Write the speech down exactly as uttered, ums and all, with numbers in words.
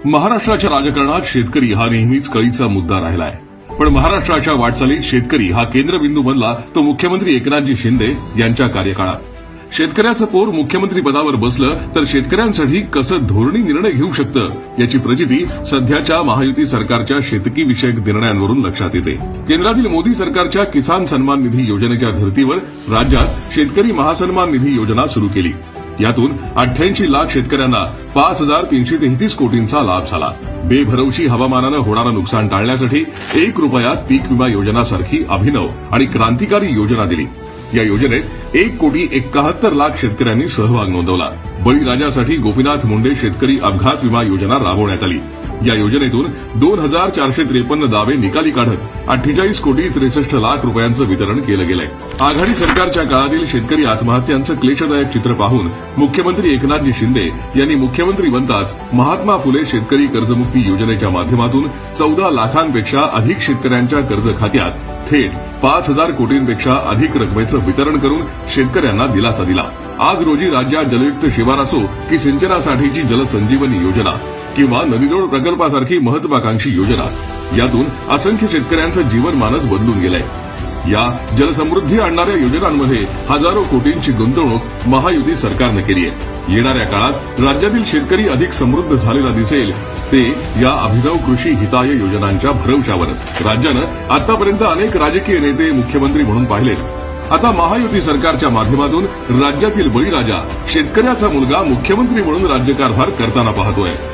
महाराष्ट्राच्या राजकारणात शेतकरी हा नेहमीच कळीचा मुद्दा राहिलाय. पण महाराष्ट्राच्या वाटचालीत शेतकरी हा केंद्रबिंदू बनला तो मुख्यमंत्री एकनाथजी शिंदे यांच्या कार्यकाळात. शेतकऱ्याचं पोर मुख्यमंत्रीपदावर बसलं तर शेतकऱ्यांसाठी कसं धोरणी निर्णय घेऊ शकतं याची प्रचिती सध्याच्या महायुती सरकारच्या शेतकी विषयक निर्णयांवरून लक्षात येते. केंद्रातील मोदी सरकारच्या किसान सन्मान निधी योजनेच्या धर्तीवर राज्यात शेतकरी महासन्मान निधी योजना सुरू केली. यातून अठ्ठ्याऐंशी लाख शेतकऱ्यांना पाच हजार तीनशे तेहतीस कोटींचा लाभ झाला. बेभरवशी हवामानानं होणारं नुकसान टाळण्यासाठी एक रुपयात पीक विमा योजनासारखी अभिनव आणि क्रांतिकारी योजना दिली. या योजनेत एक कोटी एकाहत्तर लाख शेतकऱ्यांनी सहभाग नोंदवला. बळीराजासाठी गोपीनाथ मुंडे शेतकरी अपघात विमा योजना राबवण्यात आली. या योजनेतून दोन हजार चारशे त्रेपन्न दावे निकाली काढत अठ्ठेचाळीस कोटी त्रेसष्ट लाख रुपयांचं वितरण केलं गेलंय. आघाडी सरकारच्या काळातील शेतकरी आत्महत्यांचं क्लेशदायक चित्र पाहून मुख्यमंत्री एकनाथजी शिंदे यांनी मुख्यमंत्री बनताच महात्मा फुले शेतकरी कर्जमुक्ती योजनेच्या माध्यमातून चौदा लाखांपेक्षा अधिक शेतकऱ्यांच्या कर्ज खात्यात थेट पाच हजार कोटींपेक्षा अधिक रकमेचं वितरण करून शेतकऱ्यांना दिलासा दिला. आज रोजी राज्यात जलयुक्त शिवार असो की सिंचनासाठीची जलसंजीवनी योजना किंवा नदीजोड प्रकल्पासारखी महत्वाकांक्षी योजना, यातून असंख्य शेतकऱ्यांचं जीवनमानच बदलून गेलंय. या जलसमृद्धी आणणाऱ्या योजनांमध्ये हजारो कोटींची गुंतवणूक महायुती सरकारनं केली आहे. येणाऱ्या काळात राज्यातील शेतकरी अधिक समृद्ध झालेला दिसेल ते या अभिनव कृषी हिताय योजनांच्या भरवशावर. राज्यानं आतापर्यंत अनेक राजकीय नेते मुख्यमंत्री म्हणून पाहिलेत. आता महायुती सरकारच्या माध्यमातून राज्यातील बळीराजा शेतकऱ्याचा मुलगा मुख्यमंत्री म्हणून राज्यकारभार करताना पाहतोय.